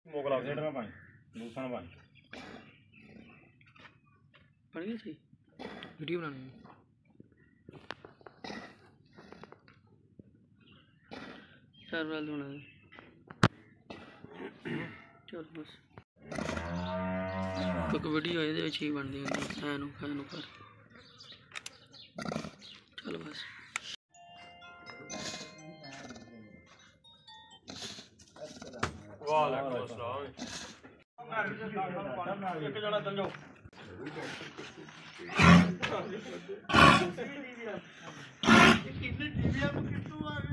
Mogla set में पानी दूसरा पानी पड़ गया सही वीडियो बनानी है चार बाल बना दे चल बस तो वीडियो ये अच्छी बनती है खानू खानू कर चल बस वालेकुम अस्सलाम एक जना चल जाओ कितने टीवी आप कितने आ